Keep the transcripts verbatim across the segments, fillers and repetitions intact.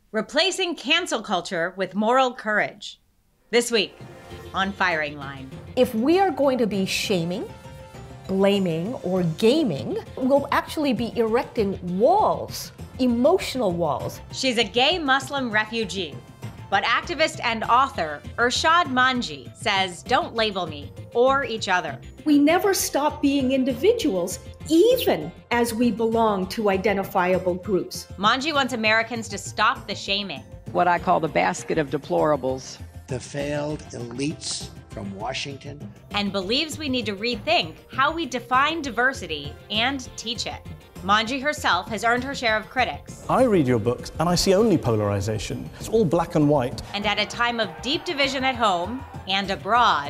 Replacing cancel culture with moral courage. This week on Firing Line. If we are going to be shaming, blaming, or gaming, we'll actually be erecting walls, emotional walls. She's a gay Muslim refugee, but activist and author Irshad Manji says, don't label me or each other. We never stop being individuals, even as we belong to identifiable groups. Manji wants Americans to stop the shaming. What I call the basket of deplorables. The failed elites from Washington. And believes we need to rethink how we define diversity and teach it. Manji herself has earned her share of critics. I read your books and I see only polarization. It's all black and white. And at a time of deep division at home and abroad,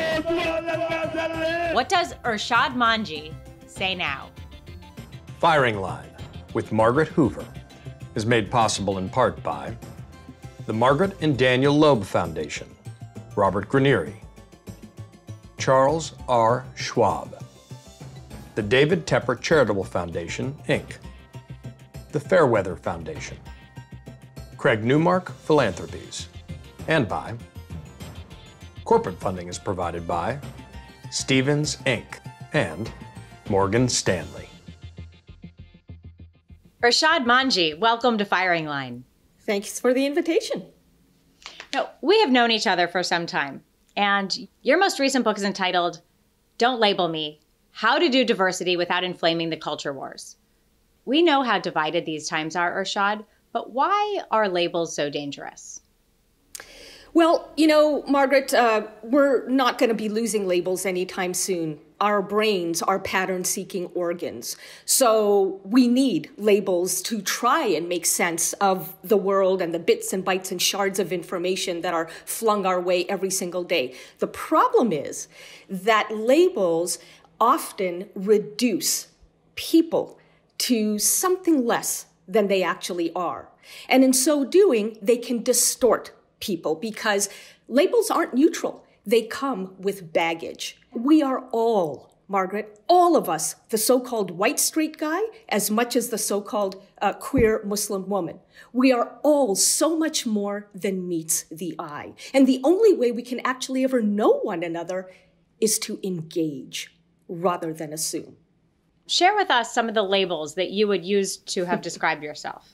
what does Irshad Manji say now? Firing Line with Margaret Hoover is made possible in part by the Margaret and Daniel Loeb Foundation, Robert Granieri, Charles R. Schwab, the David Tepper Charitable Foundation, Incorporated, the Fairweather Foundation, Craig Newmark Philanthropies, and by corporate funding is provided by Stevens, Incorporated and Morgan Stanley. Irshad Manji, welcome to Firing Line. Thanks for the invitation. Now, we have known each other for some time, and your most recent book is entitled, Don't Label Me, How to Do Diversity Without Inflaming the Culture Wars. We know how divided these times are, Irshad, but why are labels so dangerous? Well, you know, Margaret, uh, we're not going to be losing labels anytime soon. Our brains are pattern-seeking organs. So we need labels to try and make sense of the world and the bits and bytes and shards of information that are flung our way every single day. The problem is that labels often reduce people to something less than they actually are. And in so doing, they can distort people because labels aren't neutral. They come with baggage. We are all, Margaret, all of us, the so-called white straight guy, as much as the so-called uh, queer Muslim woman. We are all so much more than meets the eye. And the only way we can actually ever know one another is to engage rather than assume. Share with us some of the labels that you would use to have described yourself.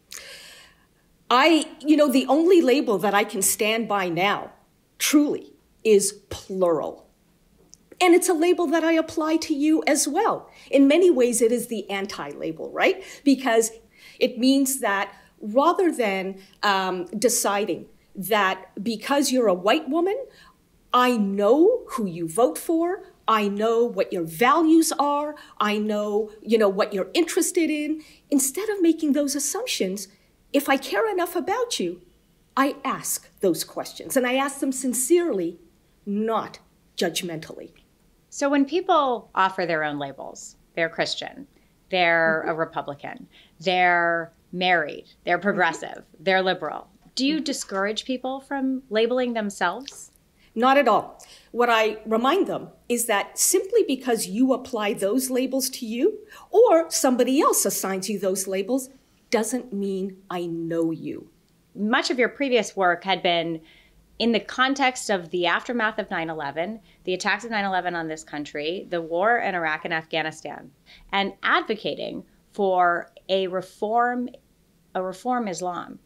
I, you know, the only label that I can stand by now, truly, is plural. And it's a label that I apply to you as well. In many ways, it is the anti-label, right? Because it means that rather than um, deciding that because you're a white woman, I know who you vote for, I know what your values are, I know, you know, what you're interested in. Instead of making those assumptions, if I care enough about you, I ask those questions, and I ask them sincerely, not judgmentally. So when people offer their own labels, they're Christian, they're mm-hmm. a Republican, they're married, they're progressive, mm-hmm. they're liberal. Do you discourage people from labeling themselves? Not at all. What I remind them is that simply because you apply those labels to you, or somebody else assigns you those labels, doesn't mean I know you. Much of your previous work had been in the context of the aftermath of nine eleven, the attacks of nine eleven on this country, the war in Iraq and Afghanistan, and advocating for a reform, a reform Islam.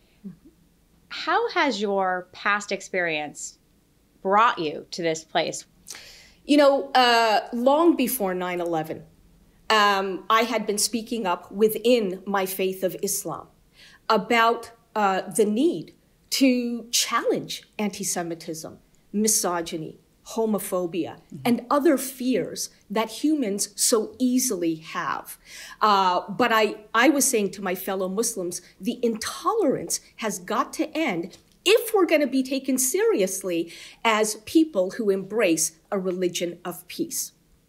How has your past experience brought you to this place? You know, uh, long before nine eleven, um, I had been speaking up within my faith of Islam about uh, the need to challenge anti-Semitism, misogyny, homophobia, mm-hmm. and other fears that humans so easily have. Uh, but I, I was saying to my fellow Muslims, the intolerance has got to end if we're going to be taken seriously as people who embrace a religion of peace.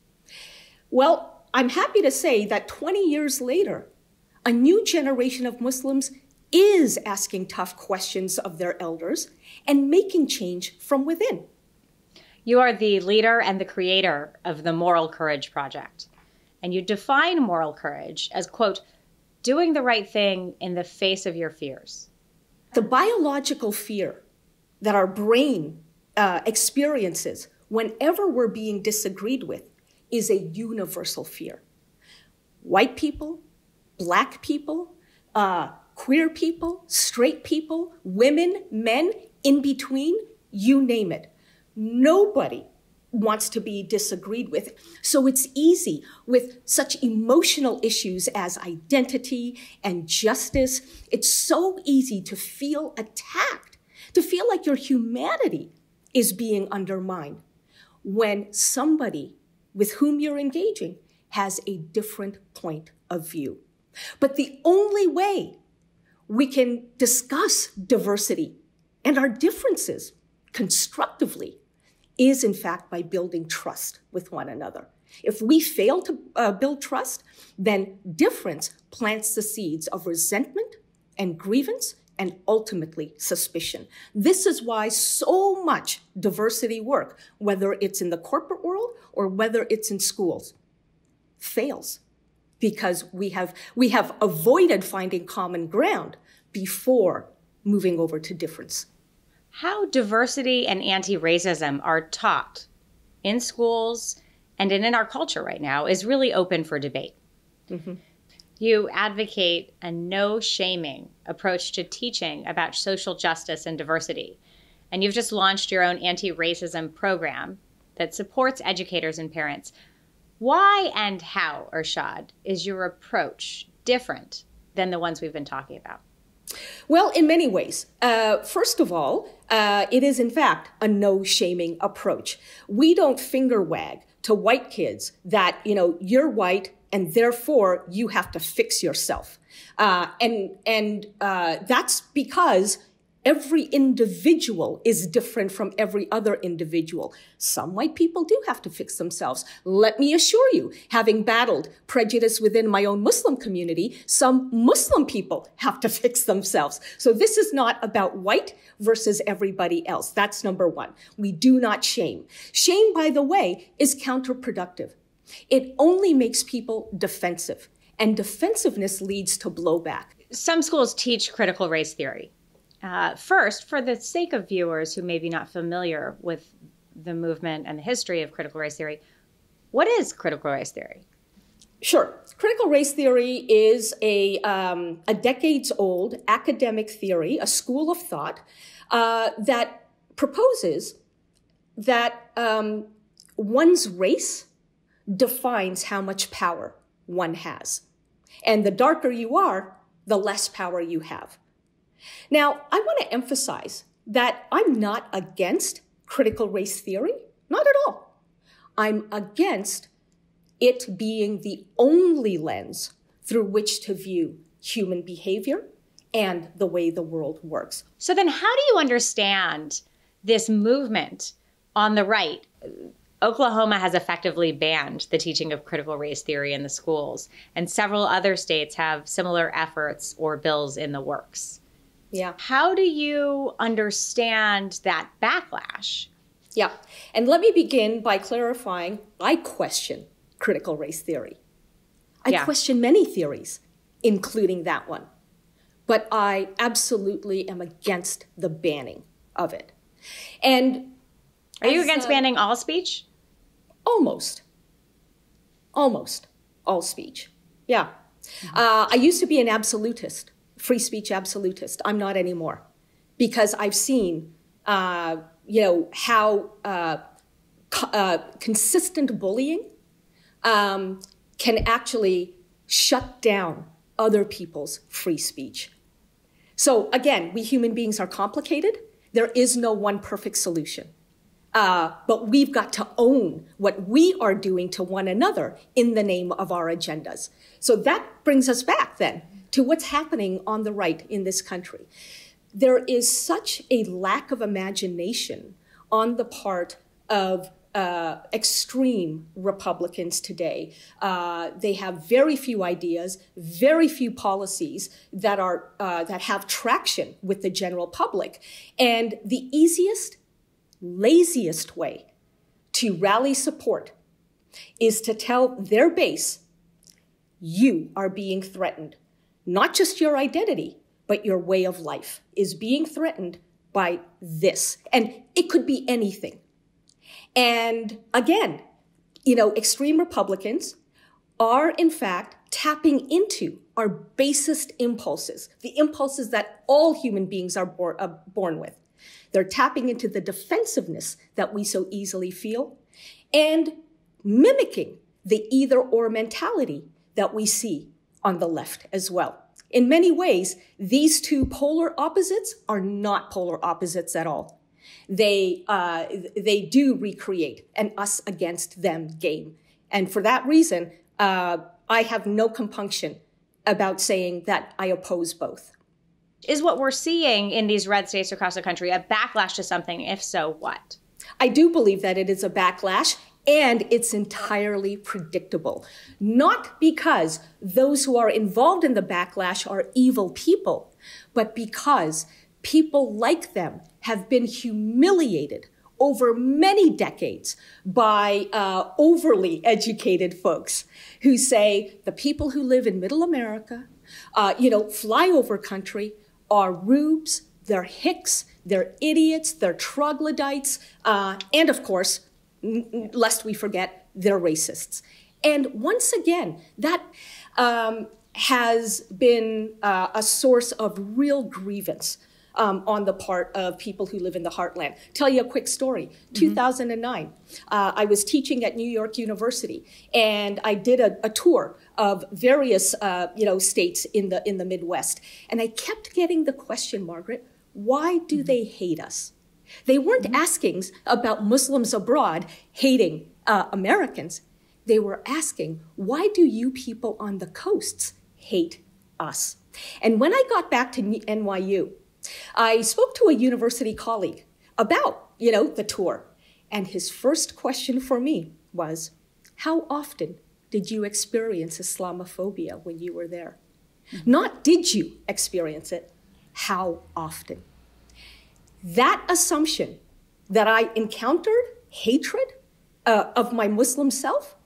Well, I'm happy to say that twenty years later, a new generation of Muslims is asking tough questions of their elders and making change from within. You are the leader and the creator of the Moral Courage Project. And you define moral courage as, quote, doing the right thing in the face of your fears. The biological fear that our brain uh, experiences whenever we're being disagreed with is a universal fear. White people, black people, uh, queer people, straight people, women, men, in between, you name it. Nobody wants to be disagreed with. So it's easy with such emotional issues as identity and justice. It's so easy to feel attacked, to feel like your humanity is being undermined when somebody with whom you're engaging has a different point of view. But the only way we can discuss diversity and our differences constructively is, in fact, by building trust with one another. If we fail to uh, build trust, then difference plants the seeds of resentment and grievance and ultimately suspicion. This is why so much diversity work, whether it's in the corporate world or whether it's in schools, fails. Because we have, we have avoided finding common ground before moving over to difference. How diversity and anti-racism are taught in schools and in, in our culture right now is really open for debate. Mm-hmm. You advocate a no-shaming approach to teaching about social justice and diversity. And you've just launched your own anti-racism program that supports educators and parents. Why and how, Irshad, is your approach different than the ones we've been talking about? Well, in many ways. Uh, first of all, uh, it is in fact a no-shaming approach. We don't finger wag to white kids that, you know, you're white and therefore you have to fix yourself. Uh, and and uh, that's because every individual is different from every other individual. Some white people do have to fix themselves. Let me assure you, having battled prejudice within my own Muslim community, some Muslim people have to fix themselves. So this is not about white versus everybody else. That's number one. We do not shame. Shame, by the way, is counterproductive. It only makes people defensive, and defensiveness leads to blowback. Some schools teach critical race theory. Uh, first, for the sake of viewers who may be not familiar with the movement and the history of critical race theory, what is critical race theory? Sure. Critical race theory is a, um, a decades-old academic theory, a school of thought, uh, that proposes that um, one's race defines how much power one has. And the darker you are, the less power you have. Now, I want to emphasize that I'm not against critical race theory, not at all. I'm against it being the only lens through which to view human behavior and the way the world works. So then how do you understand this movement on the right? Oklahoma has effectively banned the teaching of critical race theory in the schools, and several other states have similar efforts or bills in the works. Yeah. How do you understand that backlash? Yeah. And let me begin by clarifying, I question critical race theory. I yeah. question many theories, including that one. But I absolutely am against the banning of it. And Are you as, against uh, banning all speech? Almost. Almost all speech. Yeah. Mm-hmm. Uh, I used to be an absolutist. Free speech absolutist. I'm not anymore, because I've seen, uh, you know, how uh, co- uh, consistent bullying um, can actually shut down other people's free speech. So again, we human beings are complicated. There is no one perfect solution. Uh, but we've got to own what we are doing to one another in the name of our agendas. So that brings us back then to what's happening on the right in this country. There is such a lack of imagination on the part of uh, extreme Republicans today. Uh, they have very few ideas, very few policies that are uh, that have traction with the general public. And the easiest, laziest way to rally support is to tell their base, you are being threatened. Not just your identity, but your way of life is being threatened by this. And it could be anything. And again, you know, extreme Republicans are in fact tapping into our basest impulses, the impulses that all human beings are born, uh, born with. They're tapping into the defensiveness that we so easily feel and mimicking the either-or mentality that we see on the left as well. In many ways, these two polar opposites are not polar opposites at all. They, uh, they do recreate an us against them game. And for that reason, uh, I have no compunction about saying that I oppose both. Is what we're seeing in these red states across the country a backlash to something? If so, what? I do believe that it is a backlash, and it's entirely predictable. Not because those who are involved in the backlash are evil people, but because people like them have been humiliated over many decades by uh, overly educated folks who say the people who live in middle America, uh, you know, flyover country, are rubes, they're hicks, they're idiots, they're troglodytes, uh, and of course, n- lest we forget, they're racists. And once again, that um, has been uh, a source of real grievance Um, on the part of people who live in the heartland. Tell you a quick story. Mm-hmm. two thousand nine, uh, I was teaching at New York University, and I did a, a tour of various, uh, you know, states in the in the Midwest, and I kept getting the question, Margaret, why do they hate us? They weren't mm-hmm. asking about Muslims abroad hating uh, Americans. They were asking, why do you people on the coasts hate us? And when I got back to N Y U, I spoke to a university colleague about, you know, the tour. And his first question for me was, how often did you experience Islamophobia when you were there? Mm-hmm. Not did you experience it, how often? That assumption that I encountered hatred uh, of my Muslim self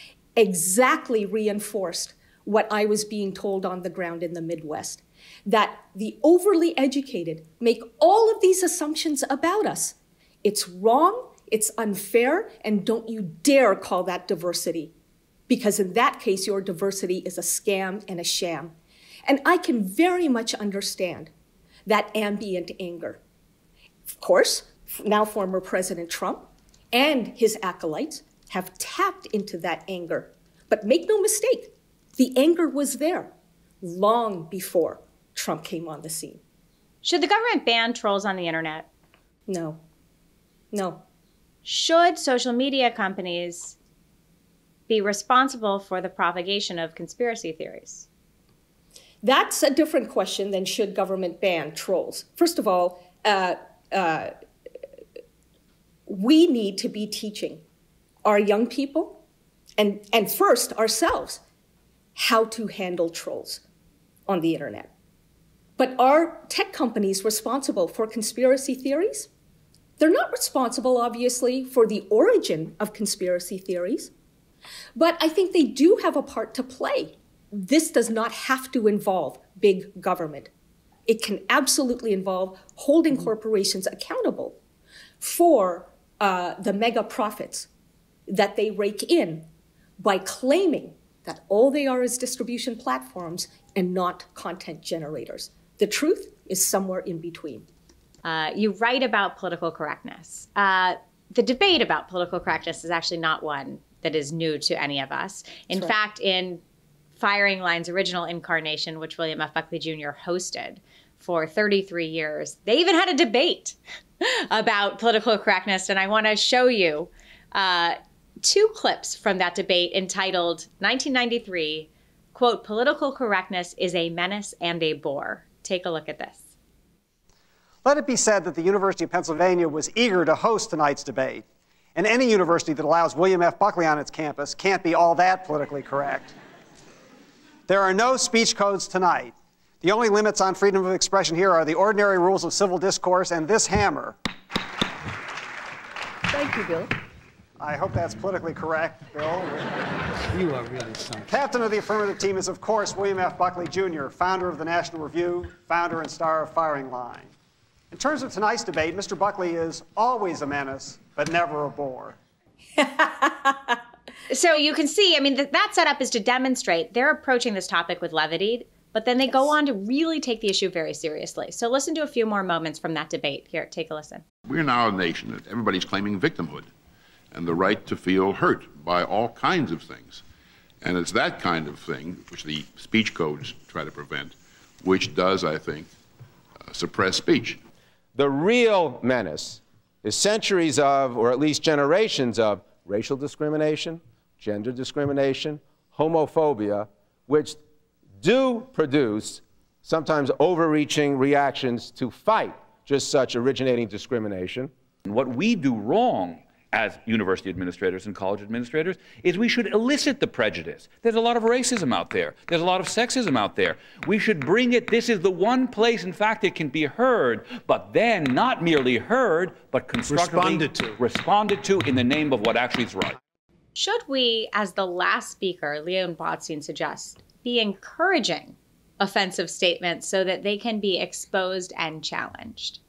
exactly reinforced what I was being told on the ground in the Midwest. That the overly educated make all of these assumptions about us. It's wrong, it's unfair, and don't you dare call that diversity. Because in that case, your diversity is a scam and a sham. And I can very much understand that ambient anger. Of course, now former President Trump and his acolytes have tapped into that anger. But make no mistake, the anger was there long before Trump came on the scene. Should the government ban trolls on the internet? No. No. Should social media companies be responsible for the propagation of conspiracy theories? That's a different question than should government ban trolls. First of all, uh, uh, we need to be teaching our young people and, and first ourselves how to handle trolls on the internet. But are tech companies responsible for conspiracy theories? They're not responsible, obviously, for the origin of conspiracy theories, but I think they do have a part to play. This does not have to involve big government. It can absolutely involve holding corporations accountable for uh, the mega profits that they rake in by claiming that all they are is distribution platforms and not content generators. The truth is somewhere in between. Uh, you write about political correctness. Uh, the debate about political correctness is actually not one that is new to any of us. In That's right. fact, in Firing Line's original incarnation, which William F. Buckley Junior hosted for thirty-three years, they even had a debate about political correctness. And I want to show you uh, two clips from that debate entitled nineteen ninety-three, quote, "Political correctness is a menace and a bore." Take a look at this. Let it be said that the University of Pennsylvania was eager to host tonight's debate. And any university that allows William F. Buckley on its campus can't be all that politically correct. There are no speech codes tonight. The only limits on freedom of expression here are the ordinary rules of civil discourse and this hammer. Thank you, Bill. I hope that's politically correct, Bill. You are really something. Captain of the affirmative team is, of course, William F. Buckley Junior, founder of the National Review, founder and star of Firing Line. In terms of tonight's debate, Mister Buckley is always a menace, but never a bore. So you can see, I mean, th that setup is to demonstrate they're approaching this topic with levity, but then they Yes. go on to really take the issue very seriously. So listen to a few more moments from that debate. Here, take a listen. We're now a nation that everybody's claiming victimhood and the right to feel hurt by all kinds of things. And it's that kind of thing, which the speech codes try to prevent, which does, I think, uh, suppress speech. The real menace is centuries of, or at least generations of, racial discrimination, gender discrimination, homophobia, which do produce sometimes overreaching reactions to fight just such originating discrimination. What we do wrong as university administrators and college administrators is we should elicit the prejudice. There's a lot of racism out there. There's a lot of sexism out there. We should bring it. This is the one place, in fact, it can be heard, but then not merely heard, but constructively Responded to. responded to in the name of what actually is right. Should we, as the last speaker, Leon Botstein suggests, be encouraging offensive statements so that they can be exposed and challenged?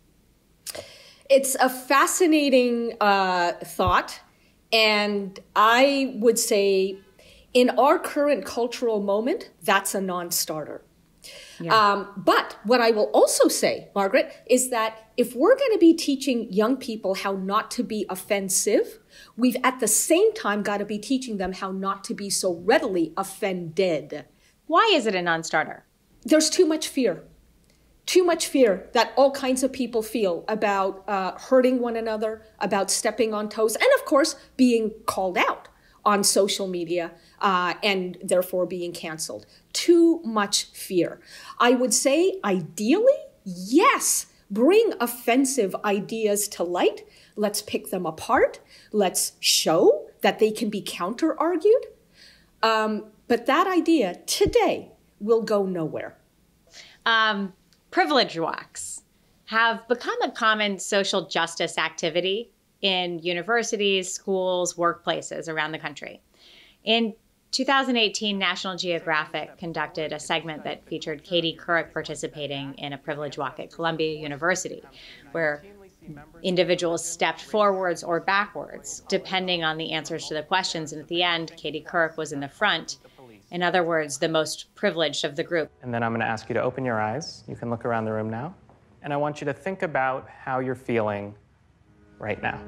It's a fascinating uh, thought, and I would say in our current cultural moment, that's a non-starter. Yeah. Um, but what I will also say, Margaret, is that if we're going to be teaching young people how not to be offensive, we've at the same time got to be teaching them how not to be so readily offended. Why is it a non-starter? There's too much fear. Too much fear that all kinds of people feel about uh, hurting one another, about stepping on toes, and of course, being called out on social media uh, and therefore being canceled. Too much fear. I would say, ideally, yes, bring offensive ideas to light. Let's pick them apart. Let's show that they can be counter-argued. Um, but that idea today will go nowhere. Um, privilege walks have become a common social justice activity in universities, schools, workplaces around the country. In two thousand eighteen, National Geographic conducted a segment that featured Katie Couric participating in a privilege walk at Columbia University, where individuals stepped forwards or backwards, depending on the answers to the questions. And at the end, Katie Couric was in the front. In other words, the most privileged of the group. And then I'm going to ask you to open your eyes. You can look around the room now. And I want you to think about how you're feeling right now.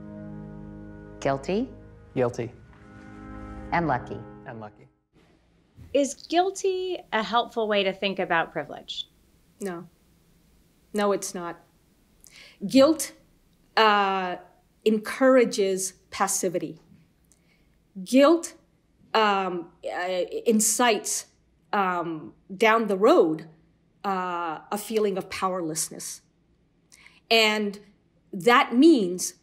Guilty. Guilty. And lucky. And lucky. Is guilty a helpful way to think about privilege? No. No, it's not. Guilt uh, encourages passivity. Guilt um, uh, incites um, down the road uh, a feeling of powerlessness. And that means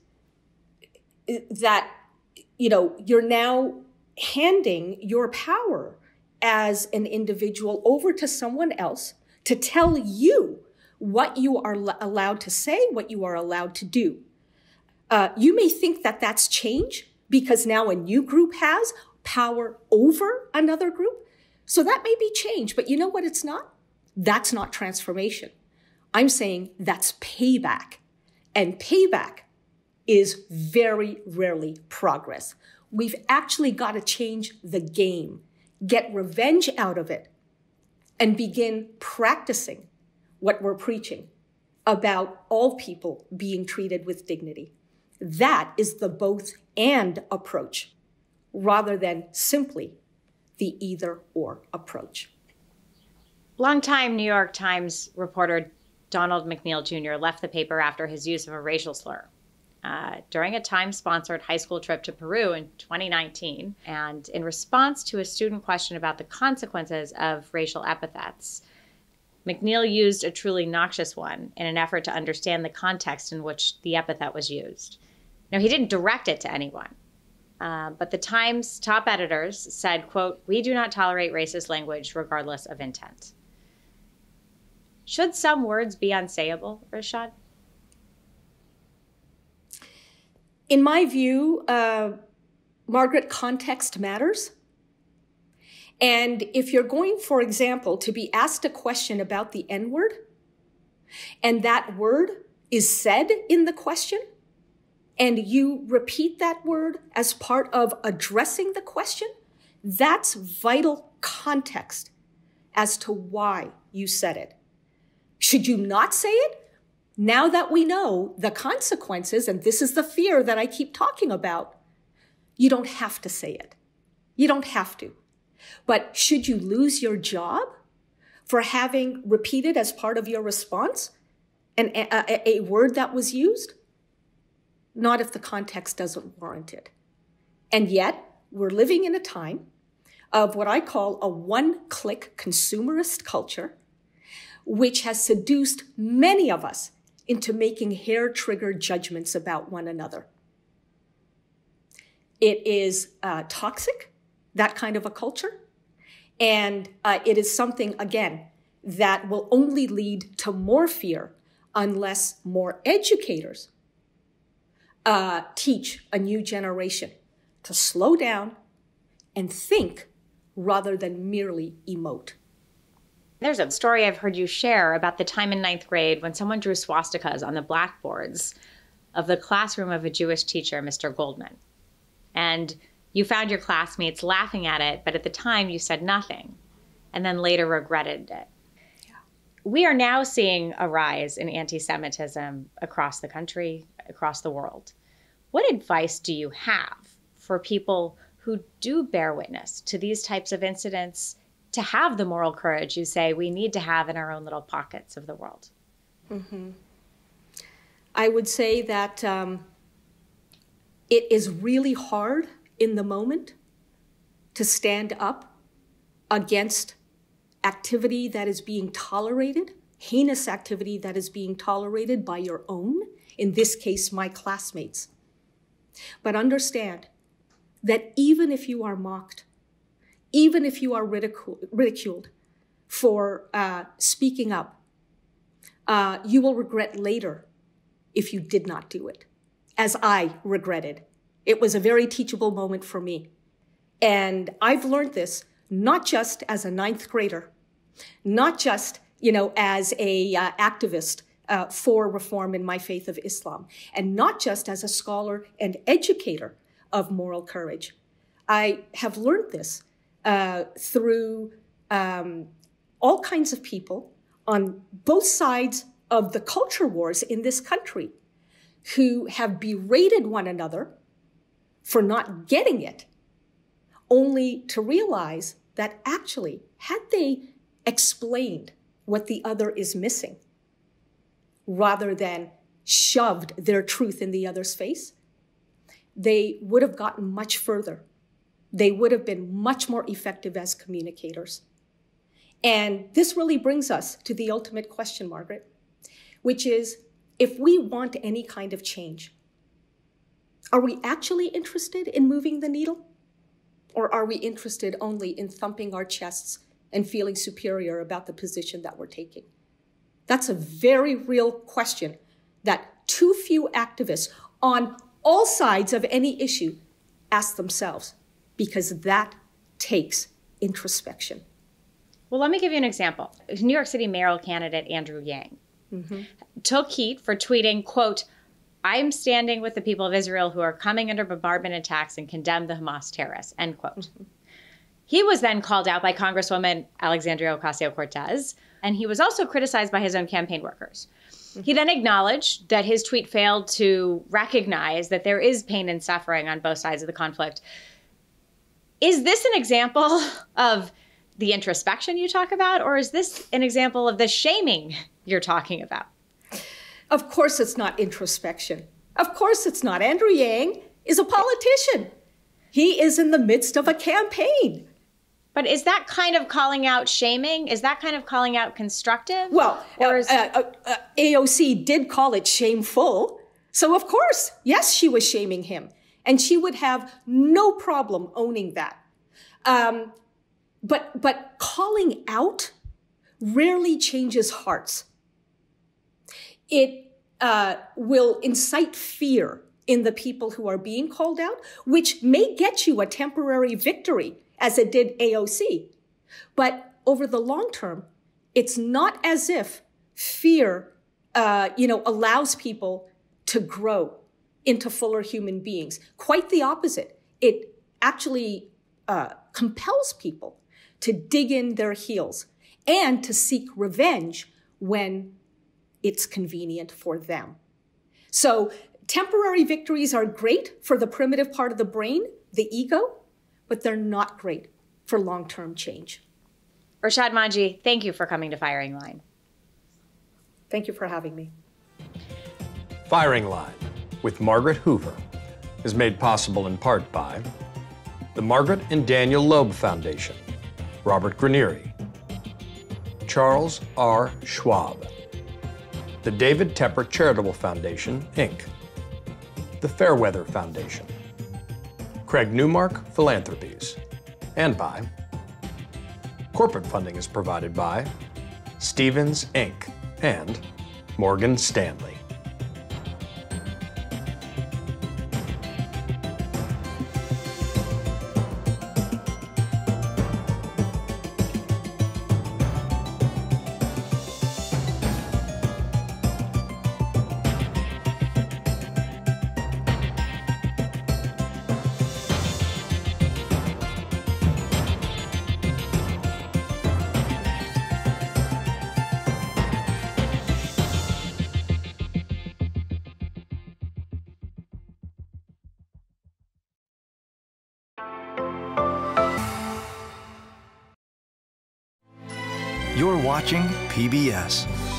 that, you know, you're now handing your power as an individual over to someone else to tell you what you are allowed to say, what you are allowed to do. Uh, you may think that that's change because now a new group has power over another group. So that may be change, but you know what it's not? That's not transformation. I'm saying that's payback. And payback is very rarely progress. We've actually got to change the game, get revenge out of it, and begin practicing what we're preaching about all people being treated with dignity. That is the both and approach, rather than simply the either or approach. Longtime New York Times reporter Donald McNeil Junior left the paper after his use of a racial slur uh, during a Times-sponsored high school trip to Peru in twenty nineteen. And in response to a student question about the consequences of racial epithets, McNeil used a truly noxious one in an effort to understand the context in which the epithet was used. Now, he didn't direct it to anyone, uh, but the Times top editors said, quote, "We do not tolerate racist language regardless of intent." Should some words be unsayable, Irshad? In my view, uh, Margaret, context matters. And if you're going, for example, to be asked a question about the N-word, and that word is said in the question, and you repeat that word as part of addressing the question, that's vital context as to why you said it. Should you not say it? Now that we know the consequences, and this is the fear that I keep talking about, you don't have to say it. You don't have to. But should you lose your job for having repeated as part of your response an, a, a word that was used? Not if the context doesn't warrant it. And yet, we're living in a time of what I call a one-click consumerist culture, which has seduced many of us into making hair-trigger judgments about one another. It is uh, toxic, that kind of a culture. And uh, it is something, again, that will only lead to more fear unless more educators uh, teach a new generation to slow down and think rather than merely emote. There's a story I've heard you share about the time in ninth grade when someone drew swastikas on the blackboards of the classroom of a Jewish teacher, Mister Goldman. And you found your classmates laughing at it, but at the time you said nothing, and then later regretted it. Yeah. We are now seeing a rise in anti-Semitism across the country, across the world. What advice do you have for people who do bear witness to these types of incidents to have the moral courage you say we need to have in our own little pockets of the world? Mm-hmm. I would say that um, it is really hard in the moment to stand up against activity that is being tolerated, heinous activity that is being tolerated by your own, in this case, my classmates. But understand that even if you are mocked, even if you are ridicul- ridiculed for uh, speaking up, uh, you will regret later if you did not do it, as I regretted. It was a very teachable moment for me. And I've learned this not just as a ninth grader, not just, you know, as a uh, activist uh, for reform in my faith of Islam, and not just as a scholar and educator of moral courage. I have learned this uh, through um, all kinds of people on both sides of the culture wars in this country who have berated one another for not getting it, only to realize that actually, had they explained what the other is missing, rather than shoved their truth in the other's face, they would have gotten much further. They would have been much more effective as communicators. And this really brings us to the ultimate question, Margaret, which is, if we want any kind of change, are we actually interested in moving the needle? Or are we interested only in thumping our chests and feeling superior about the position that we're taking? That's a very real question that too few activists on all sides of any issue ask themselves, because that takes introspection. Well, let me give you an example. New York City mayoral candidate Andrew Yang mm-hmm. took heat for tweeting, quote, "I'm standing with the people of Israel who are coming under bombardment attacks and condemn the Hamas terrorists," end quote. Mm-hmm. He was then called out by Congresswoman Alexandria Ocasio-Cortez, and he was also criticized by his own campaign workers. Mm-hmm. He then acknowledged that his tweet failed to recognize that there is pain and suffering on both sides of the conflict. Is this an example of the introspection you talk about, or is this an example of the shaming you're talking about? Of course it's not introspection. Of course it's not. Andrew Yang is a politician. He is in the midst of a campaign. But is that kind of calling out shaming? Is that kind of calling out constructive? Well, or is... uh, uh, uh, A O C did call it shameful. So of course, yes, she was shaming him. And she would have no problem owning that. Um, but, but calling out rarely changes hearts. It uh, will incite fear in the people who are being called out, which may get you a temporary victory, as it did A O C. But over the long term, it's not as if fear, uh, you know, allows people to grow into fuller human beings. Quite the opposite. It actually uh, compels people to dig in their heels and to seek revenge when it's convenient for them. So temporary victories are great for the primitive part of the brain, the ego, but they're not great for long-term change. Irshad Manji, thank you for coming to Firing Line. Thank you for having me. Firing Line with Margaret Hoover is made possible in part by the Margaret and Daniel Loeb Foundation, Robert Granieri, Charles R. Schwab, the David Tepper Charitable Foundation, Incorporated, the Fairweather Foundation, Craig Newmark Philanthropies, and by corporate funding is provided by Stevens, Incorporated and Morgan Stanley. You're watching P B S.